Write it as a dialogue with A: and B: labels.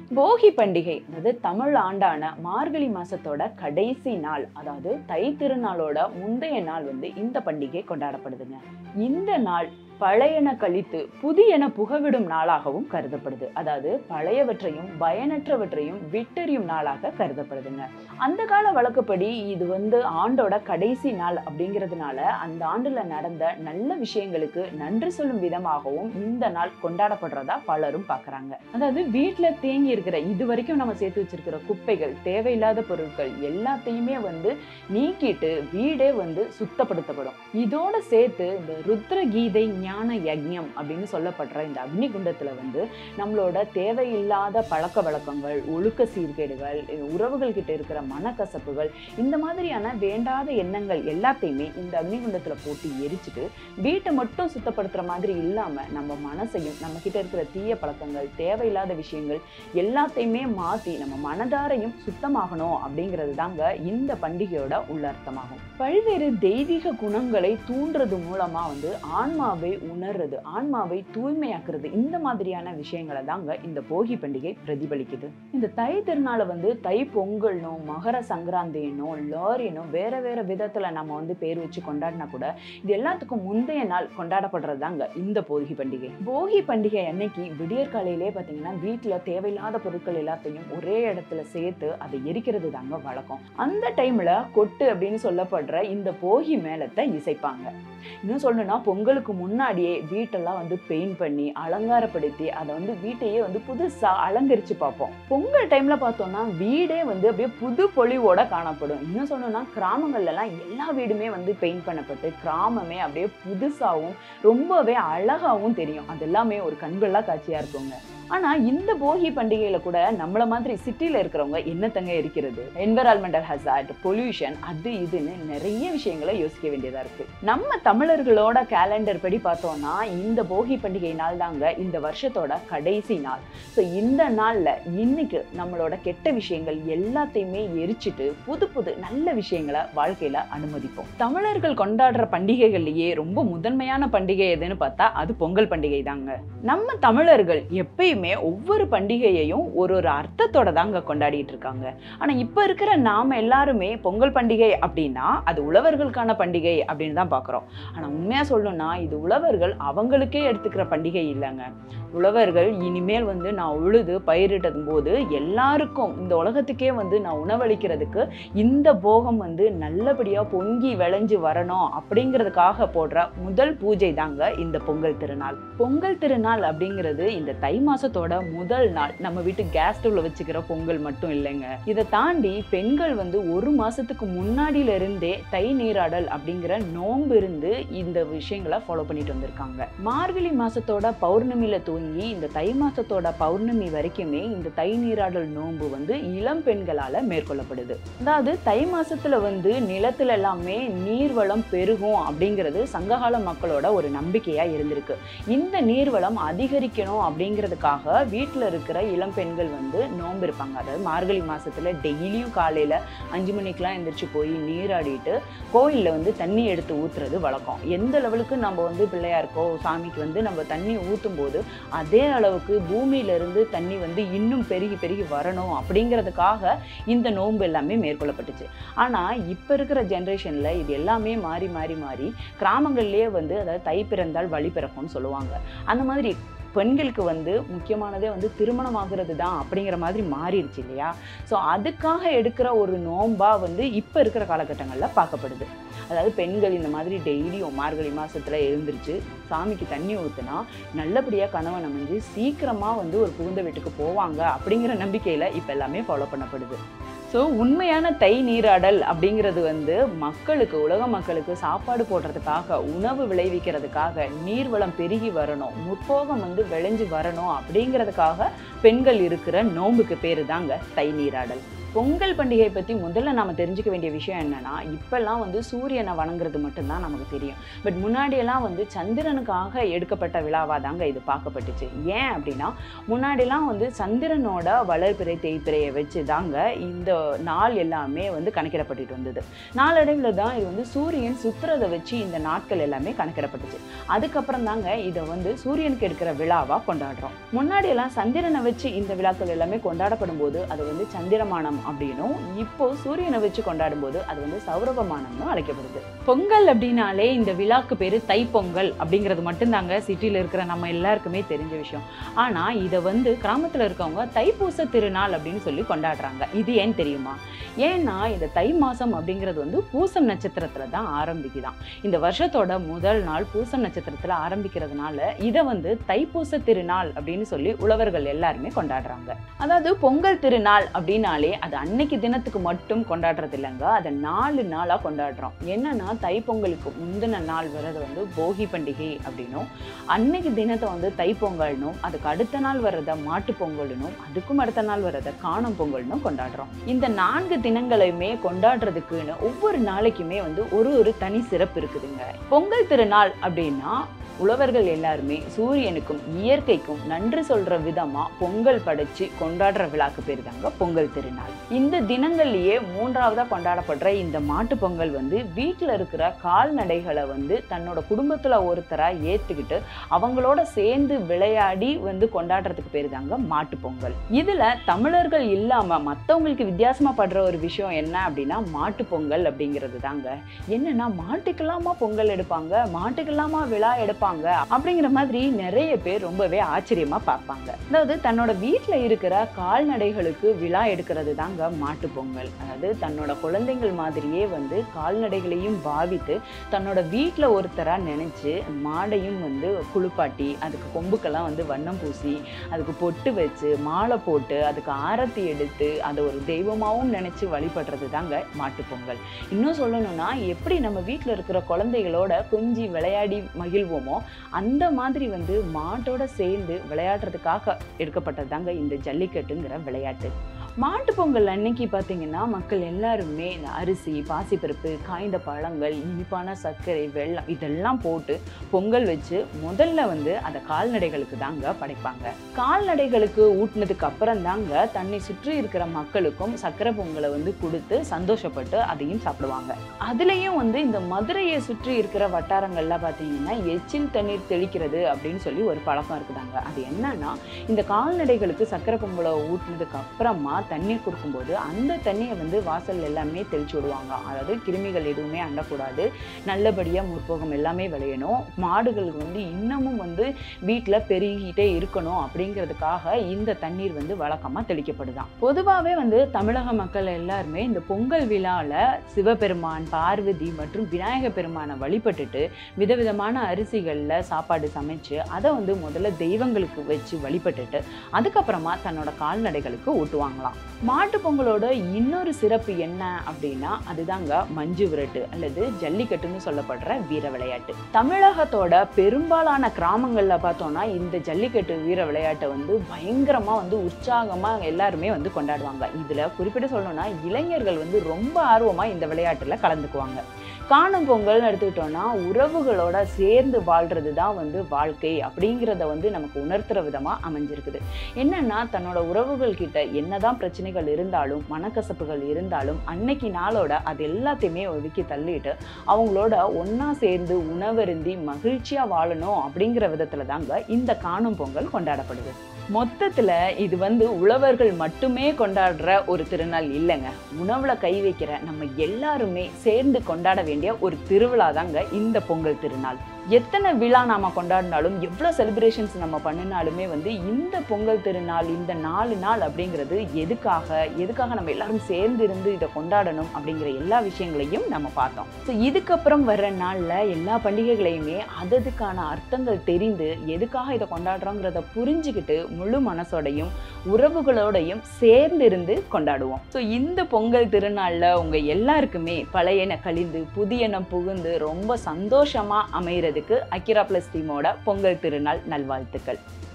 A: போகி பண்டிகை அதாவது தமிழ் ஆண்டான மார்கழி மாசத்தோட கடைசி நாள், அதாவது தை திருநாளோட முந்தைய நாள் இந்த பண்டிகை கொண்டாடப்படுதுங்க. இந்த நாள் பழையன கழித்து புதியன புகவிடும் நாளாகவும் கருதப்படுது. அதாவது பழையவற்றையும் பயனற்றவற்றையும் விட்டெறியும் நாளாக கருதப்படுதுங்க. அந்த கால வழக்கப்படி இது ஆண்டோட கடைசி நாள் அப்படிங்கிறதுனால அந்த ஆண்டுல நடந்த நல்ல விஷயங்களுக்கு நன்றி சொல்லும் விதமாகவும் இந்த நாள் கொண்டாடப்படுறதா பலரும் பாக்குறாங்க. அதாவது வீட்டுல தேங்கி இருக்கிற இது வரைக்கும் நம்ம சேர்த்து வச்சிருக்கிற குப்பைகள், தேவையில்லாத பொருட்கள் எல்லாத்தையுமே நீக்கிட்டு வீடே சுத்தப்படுத்தப்படும். இதோட சேர்த்து இந்த ருத்ர கீதை ஞான யஜ்ஞம் அப்படின்னு சொல்லப்படுற இந்த அக்னி குண்டத்துல நம்மளோட தேவையில்லாத பழக்க வழக்கங்கள், ஒழுக்க சீர்கேடுகள், உறவுகள் கிட்ட இருக்கிற மனக்கசப்புகள், இந்த மாதிரியான வேண்டாத எண்ணங்கள் எல்லாத்தையுமே இந்த அக்னி குண்டத்துல போட்டு எரிச்சுட்டு வீட்டை மட்டும் சுத்தப்படுத்துற மாதிரி இல்லாம நம்ம மனசையும், நம்ம கிட்ட இருக்கிற தீய பழக்கங்கள், தேவையில்லாத விஷயங்கள் எல்லாத்தையுமே மாத்தி நம்ம மனதாரையும் சுத்தமாகணும் அப்படிங்கிறது தாங்க இந்த பண்டிகையோட உள்ளர்த்தமாகும். பல்வேறு தெய்வீக குணங்களை தூண்டுறது மூலமா ஆன்மாவை உணர்றது, ஆன்மாவை தூய்மையாக்குறது, இந்த மாதிரியான விஷயங்களை தாங்க இந்த போகி பண்டிகை பிரதிபலிக்குது. இந்த தை திருநாளை தை பொங்கல்னோ, மகர சங்கராந்தினோ, லாரினோ வேற வேற விதத்துல நம்ம பேர் வச்சு கொண்டாடினா கூட இது எல்லாத்துக்கும் முந்தைய நாள் கொண்டாடப்படுறது தாங்க இந்த போகி பண்டிகை. போகி பண்டிகை அன்னைக்கு விடியற் காலையிலே பாத்தீங்கன்னா வீட்டுல தேவையில்லாத பொருட்கள் எல்லாத்தையும் ஒரே இடத்துல சேர்த்து அதை எரிக்கிறது தாங்க வழக்கம். அந்த டைம்ல கொட்டு அப்படின்னு சொல்லப்படுற இந்த போகி மேளத்தை இசைப்பாங்க. இன்னும் சொல்லணும்னா பொங்கலுக்கு முன்னாடியே வீட்டெல்லாம் பெயிண்ட் பண்ணி அலங்காரப்படுத்தி அதை வீட்டையே புதுசா அலங்கரிச்சு பார்ப்போம். பொங்கல் டைம்ல பார்த்தோம்னா வீடே அப்படியே புது பொலிவோட காணப்படும். இன்னும் சொல்லணும்னா கிராமங்கள்ல எல்லாம் எல்லா வீடுமே பெயிண்ட் பண்ணப்பட்டு கிராமமே அப்படியே புதுசாவும் ரொம்பவே அழகாவும் தெரியும். அது எல்லாமே ஒரு கண்கொள்ளா காட்சியா இருக்குங்க. ஆனா இந்த போகி பண்டிகையில கூட நம்மள மாதிரி சிட்டில இருக்கிறவங்க என்னத்தங்க இருக்கிறது, என்விரான்மெண்டல் ஹசார்ட், பொல்யூஷன், அது இதுன்னு நிறைய விஷயங்களை யோசிக்க வேண்டியதா இருக்கு. நம்ம தமிழர்களோட கேலண்டர் படி பார்த்தோம்னா இந்த போகி பண்டிகை நாள் தாங்க இந்த வருஷத்தோட கடைசி நாள். ஸோ இந்த நாள்ல இன்னைக்கு நம்மளோட கெட்ட விஷயங்கள் எல்லாத்தையுமே எரிச்சிட்டு புது புது நல்ல விஷயங்களை வாழ்க்கையில அனுமதிப்போம். தமிழர்கள் கொண்டாடுற பண்டிகைகள்லயே ரொம்ப முதன்மையான பண்டிகை எதுன்னு பார்த்தா அது பொங்கல் பண்டிகை தாங்க. நம்ம தமிழர்கள் எப்பயுமே ஒவ்வொரு பண்டிகையையும் ஒரு ஒரு அர்த்தத்தோட தாங்க கொண்டாடிட்டு இருக்காங்க. ஆனா இப்ப இருக்கிற நாம எல்லாருமே பொங்கல் பண்டிகை அப்படின்னா அது உழவர்களுக்கான பண்டிகை அப்படின்னு தான் பாக்குறோம். ஆனா உண்மையா சொல்லணும்னா இது உழவர்கள் அவங்களுக்கே எடுத்துக்கிற பண்டிகை இல்லைங்க. உழவர்கள் இனிமேல் நான் உழுது பயிரிடும் போது எல்லாருக்கும் இந்த உலகத்துக்கே நான் உணவளிக்கிறதுக்கு இந்த போகம் நல்லபடியா பொங்கி விளைஞ்சு வரணும் அப்படிங்கிறதுக்காக போடுற முதல் பூஜை தாங்க இந்த பொங்கல் திருநாள். பொங்கல் திருநாள் அப்படிங்கிறது இந்த தை மாசத்தோட முதல் நாள். நம்ம வீட்டு கேஸ் ஸ்டவ்ல வச்சுக்கிற பொங்கல் மட்டும் இல்லைங்க. இதை தாண்டி பெண்கள் ஒரு மாசத்துக்கு முன்னாடியில இருந்தே தை நீராடல் அப்படிங்கிற நோன்பு இருந்து இந்த விஷயங்களை ஃபாலோ பண்ணிட்டு வந்திருக்காங்க. மார்கழி மாசத்தோட பௌர்ணமியில துவங்கி இந்த தை மாசத்தோட பௌர்ணமி வரைக்குமே இந்த தை நீராடல் நோன்பு இளம் பெண்களால மேற்கொள்ளப்படுது. அதாவது தை மாசத்துல நிலத்துல எல்லாமே நீர்வளம் பெருகும் அப்படிங்கிறது சங்ககால மக்களோட ஒரு நம்பிக்கையா இருந்திருக்கு. இந்த நீர்வளம் அதிகரிக்கணும் அப்படிங்கிறதுக்காக வீட்டுல இருக்கிற இளம் பெண்கள் நோன்பு இருப்பாங்க. அதாவது மார்கழி மாசத்துல டெய்லியும் காலையில 5 மணிக்கெல்லாம் எந்திரிச்சு போய் நீராடிட்டு கோயில்ல தண்ணி எடுத்து ஊத்துறது வழக்கம். எந்த லெவலுக்கு நம்ம பிள்ளையாருக்கோ சாமிக்கு நம்ம தண்ணி ஊத்தும் போது அதே அளவுக்கு பூமியில இருந்து தண்ணி இன்னும் பெருகி பெருகி வரணும் அப்படிங்கிறதுக்காக இந்த நோன்பு எல்லாமே மேற்கொள்ளப்பட்டுச்சு. ஆனா இப்ப இருக்கிற ஜெனரேஷன்ல இது எல்லாமே மாறி மாறி மாறி கிராமங்கள்லயே அதாவது தை பிறந்தால் வழி பிறக்கும்னு சொல்லுவாங்க. அந்த மாதிரி பெண்களுக்கு முக்கியமானதே திருமணம் ஆகுறது தான் அப்படிங்கிற மாதிரி மாறிடுச்சு இல்லையா? ஸோ அதுக்காக எடுக்கிற ஒரு நோன்பா இப்போ இருக்கிற காலகட்டங்களில் பார்க்கப்படுது. அதாவது பெண்கள் இந்த மாதிரி டெய்லியும் மார்கழி மாசத்துல எழுந்திரிச்சு சாமிக்கு தண்ணி ஊத்துனா நல்லபடியாக கணவன் அமைஞ்சு சீக்கிரமா ஒரு புகுந்த வீட்டுக்கு போவாங்க அப்படிங்கிற நம்பிக்கையில இப்போ எல்லாமே ஃபாலோ பண்ணப்படுது. ஸோ உண்மையான தை நீராடல் அப்படிங்கிறது மக்களுக்கு, உலக மக்களுக்கு சாப்பாடு போடுறதுக்காக, உணவு விளைவிக்கிறதுக்காக, நீர்வளம் பெருகி வரணும், முற்போகம் விளைஞ்சு வரணும் அப்படிங்கிறதுக்காக பெண்கள் இருக்கிற நோன்புக்கு பேரு தாங்க தை நீராடல். பொங்கல் பண்டிகை பற்றி முதல்ல நம்ம தெரிஞ்சுக்க வேண்டிய விஷயம் என்னன்னா, இப்பெல்லாம் வந்து சூரியனை வணங்குறது மட்டும்தான் நமக்கு தெரியும். பட் முன்னாடியெல்லாம் வந்து சந்திரனுக்காக எடுக்கப்பட்ட விழாவாக தாங்க இது பார்க்கப்பட்டுச்சு. ஏன் அப்படின்னா, முன்னாடிலாம் வந்து சந்திரனோட வளர்பிறை தேய்பிறையை வச்சு தாங்க இந்த நாள் எல்லாமே வந்து கணக்கிடப்பட்டுட்டு வந்தது. நாளடைவில் தான் இது வந்து சூரியன் சுற்றுறதை வச்சு இந்த நாட்கள் எல்லாமே கணக்கிடப்பட்டுச்சு. அதுக்கப்புறம் தாங்க இதை வந்து சூரியனுக்கு எடுக்கிற விழாவாக கொண்டாடுறோம். முன்னாடியெல்லாம் சந்திரனை வச்சு இந்த விழாக்கள் எல்லாமே கொண்டாடப்படும் போது அது வந்து சந்திரமானம் அப்படின்னும், இப்போ சூரியனை வச்சு கொண்டாடும் போது அது வந்து சௌரவமானம்னு அழைக்கப்படுது. பொங்கல் அப்படின்னாலே இந்த விழாக்கு பேரு தைப்பொங்கல் அப்படிங்கிறது மட்டும்தாங்க சிட்டியில் இருக்கிற நம்ம எல்லாருக்குமே தெரிஞ்ச விஷயம். ஆனா இதை வந்து கிராமத்துல இருக்கவங்க தைப்பூச திருநாள் அப்படின்னு சொல்லி கொண்டாடுறாங்க. இது ஏன் தெரியுமா? ஏன்னா இந்த தை மாசம் அப்படிங்கிறது வந்து பூசம் நட்சத்திரத்துல தான் ஆரம்பிக்குதான். இந்த வருஷத்தோட முதல் நாள் பூசம் நட்சத்திரத்துல ஆரம்பிக்கிறதுனால இதை வந்து தைப்பூச திருநாள் அப்படின்னு சொல்லி உழவர்கள் எல்லாருமே கொண்டாடுறாங்க. அதாவது பொங்கல் திருநாள் அப்படின்னாலே அது அன்னைக்கு தினத்துக்கு மட்டும் கொண்டாடுறது இல்லைங்க, அதை 4 நாளா கொண்டாடுறோம். என்னன்னா தைப்பொங்கலுக்கு முந்தின நாள் வர்றது வந்து போகி பண்டிகை அப்படின்னும், அன்னைக்கு தினத்தை வந்து தைப்பொங்கல்னும், அதுக்கு அடுத்த நாள் வர்றத மாட்டு பொங்கல்னும், அதுக்கும் அடுத்த நாள் வர்றத காணும் பொங்கல்னும் கொண்டாடுறோம். இந்த 4 தினங்களையுமே கொண்டாடுறதுக்குன்னு ஒவ்வொரு நாளைக்குமே வந்து ஒரு தனி சிறப்பு இருக்குதுங்க. பொங்கல் திருநாள் அப்படின்னா உழவர்கள் எல்லாருமே சூரியனுக்கும் இயற்கைக்கும் நன்றி சொல்ற விதமா பொங்கல் படைச்சு கொண்டாடுற விழாக்கு பேர் தாங்க பொங்கல் திருநாள். இந்த தினங்கள்லயே 3ஆவதா கொண்டாடப்படுற இந்த மாட்டு பொங்கல் வந்து வீட்டுல இருக்கிற கால்நடைகளை வந்து தன்னோட குடும்பத்துல ஒருத்தரா ஏத்துக்கிட்டு அவங்களோட சேர்ந்து விளையாடி வந்து கொண்டாடுறதுக்கு பேர் தாங்க மாட்டு பொங்கல். இதுல தமிழர்கள் இல்லாம மத்தவங்களுக்கு வித்தியாசமா படுற ஒரு விஷயம் என்ன அப்படின்னா மாட்டு பொங்கல் அப்படிங்கிறது தாங்க. என்னன்னா மாட்டுக்கெல்லாமா பொங்கல் எடுப்பாங்க, மாட்டுக்கெல்லாமா விழா எடுப்பாங்க அப்படிங்கிற மாதிரி நிறைய பேர் ரொம்பவே ஆச்சரியமா பார்ப்பாங்க. அதாவது தன்னோட வீட்டுல இருக்கிற கால்நடைகளுக்கு விழா எடுக்கிறது தாங்க மாட்டு பொங்கல். அதாவது தன்னோட குழந்தைகள் மாதிரியே வந்து கால்நடைகளையும் பாவித்து தன்னோட வீட்டுல ஒருத்தரா நினைச்சு மாடையும் வந்து குளிப்பாட்டி அதுக்கு கொம்புக்கெல்லாம் வந்து வண்ணம் பூசி அதுக்கு பொட்டு வச்சு மாலை போட்டு அதுக்கு ஆரத்தி எடுத்து அதை ஒரு தெய்வமாவும் நினைச்சு வழிபடுறது தாங்க மாட்டு பொங்கல். இன்னும் சொல்லணும்னா எப்படி நம்ம வீட்டுல இருக்கிற குழந்தைகளோட கொஞ்சி விளையாடி மகிழ்வோமோ அந்த மாதிரி வந்து மாட்டோட சேர்ந்து விளையாடுறதுக்காக எடுக்கப்பட்டது தாங்க இந்த ஜல்லிக்கட்டுங்கிற விளையாட்டு. மாட்டு பொங்கல் அன்னைக்கு பார்த்தீங்கன்னா மக்கள் எல்லாருமே இந்த அரிசி, பாசிப்பருப்பு, காய்ந்த பழங்கள், இனிப்பான சர்க்கரை, வெல்லம் இதெல்லாம் போட்டு பொங்கல் வச்சு முதல்ல வந்து அதை கால்நடைகளுக்கு தாங்க படைப்பாங்க. கால்நடைகளுக்கு ஊட்டினதுக்கு அப்புறம் தாங்க தன்னை சுற்றி இருக்கிற மக்களுக்கும் சர்க்கரை பொங்கலை வந்து கொடுத்து சந்தோஷப்பட்டு அதையும் சாப்பிடுவாங்க. அதுலேயும் வந்து இந்த மதுரையை சுற்றி இருக்கிற வட்டாரங்கள்ல பார்த்தீங்கன்னா எச்சில் தண்ணீர் தெளிக்கிறது அப்படின்னு சொல்லி ஒரு பழக்கம் இருக்குதாங்க. அது என்னன்னா இந்த கால்நடைகளுக்கு சர்க்கரை பொங்கலை ஊட்டினதுக்கு அப்புறமா தண்ணீர் கொடுக்கும்போது அந்த தண்ணியை வந்து வாசல் எல்லாமே தெளிச்சு விடுவாங்க. அதாவது கிருமிகள் எதுவுமே அண்டக்கூடாது, நல்லபடியாக முற்போகம் எல்லாமே விளையணும், மாடுகளுக்கு வந்து இன்னமும் வந்து வீட்டில் பெருகிட்டே இருக்கணும் அப்படிங்கிறதுக்காக இந்த தண்ணீர் வந்து வழக்கமாக தெளிக்கப்படுதான். பொதுவாகவே வந்து தமிழக மக்கள் எல்லாருமே இந்த பொங்கல் விழாவில் சிவபெருமான், பார்வதி மற்றும் விநாயக பெருமானை வழிபட்டுட்டு விதவிதமான அரிசிகளில் சாப்பாடு சமைச்சு அதை வந்து முதல்ல தெய்வங்களுக்கு வச்சு வழிபட்டுட்டு அதுக்கப்புறமா தன்னோட கால்நடைகளுக்கு ஊட்டுவாங்களாம். மாட்டு பொங்கலோட இன்னொரு சிறப்பு என்ன அப்படின்னா அதுதாங்க மஞ்சு விரட்டு அல்லது ஜல்லிக்கட்டுன்னு சொல்லப்படுற வீர விளையாட்டு. தமிழகத்தோட பெரும்பாலான கிராமங்கள்ல பார்த்தோம்னா இந்த ஜல்லிக்கட்டு வீர விளையாட்டை வந்து பயங்கரமா வந்து உற்சாகமா எல்லாருமே வந்து கொண்டாடுவாங்க. இதுல குறிப்பிட்டு சொல்லணும்னா இளைஞர்கள் வந்து ரொம்ப ஆர்வமா இந்த விளையாட்டுல கலந்துக்குவாங்க. காணும் பொங்கல்னு எடுத்துக்கிட்டோம்னா உறவுகளோட சேர்ந்து வாழ்றது தான் வந்து வாழ்க்கை அப்படிங்கிறத வந்து நமக்கு உணர்த்துற விதமா அமைஞ்சிருக்குது. என்னன்னா தன்னோட உறவுகள் கிட்ட என்னதான் பிரச்சனைகள் இருந்தாலும் மனக்கசப்புகள் இருந்தாலும் அன்னைக்கு நாளோட அது எல்லாத்தையுமே ஒதுக்கி தள்ளிட்டு அவங்களோட ஒன்னா சேர்ந்து உணவருந்தி மகிழ்ச்சியா வாழணும் அப்படிங்கிற விதத்துல தாங்க இந்த காணும் பொங்கல் கொண்டாடப்படுது. மொத்தத்துல இது வந்து உழவர்கள் மட்டுமே கொண்டாடுற ஒரு திருநாள் இல்லைங்க, உணவுல கை வைக்கிற நம்ம எல்லாருமே சேர்ந்து கொண்டாட வேண்டிய ஒரு திருவிழா தாங்க இந்த பொங்கல் திருநாள். எத்தனை விழா நாம கொண்டாடினாலும் எவ்வளவு செலிப்ரேஷன்ஸ் நம்ம பண்ணினாலுமே வந்து இந்த பொங்கல் திருநாள் இந்த 4 நாள் அப்படிங்கிறது எதுக்காக நம்ம எல்லாரும் சேர்ந்து இருந்து இதை கொண்டாடணும் அப்படிங்கிற எல்லா விஷயங்களையும் நம்ம பார்த்தோம். ஸோ இதுக்கப்புறம் வர்ற நாள்ல எல்லா பண்டிகைகளையுமே அதுக்கான அர்த்தங்கள் தெரிந்து எதுக்காக இதை கொண்டாடுறோங்கிறத புரிஞ்சுக்கிட்டு முழு மனசோடையும் உறவுகளோடையும் சேர்ந்து இருந்து கொண்டாடுவோம். ஸோ இந்த பொங்கல் திருநாள்ல உங்க எல்லாருக்குமே பழையன கழிந்து புதியன புகுந்து ரொம்ப சந்தோஷமா அமைகிறது அக்கிரா பிளஸ் டீமோட பொங்கல் திருநாள் நல்வாழ்த்துக்கள்.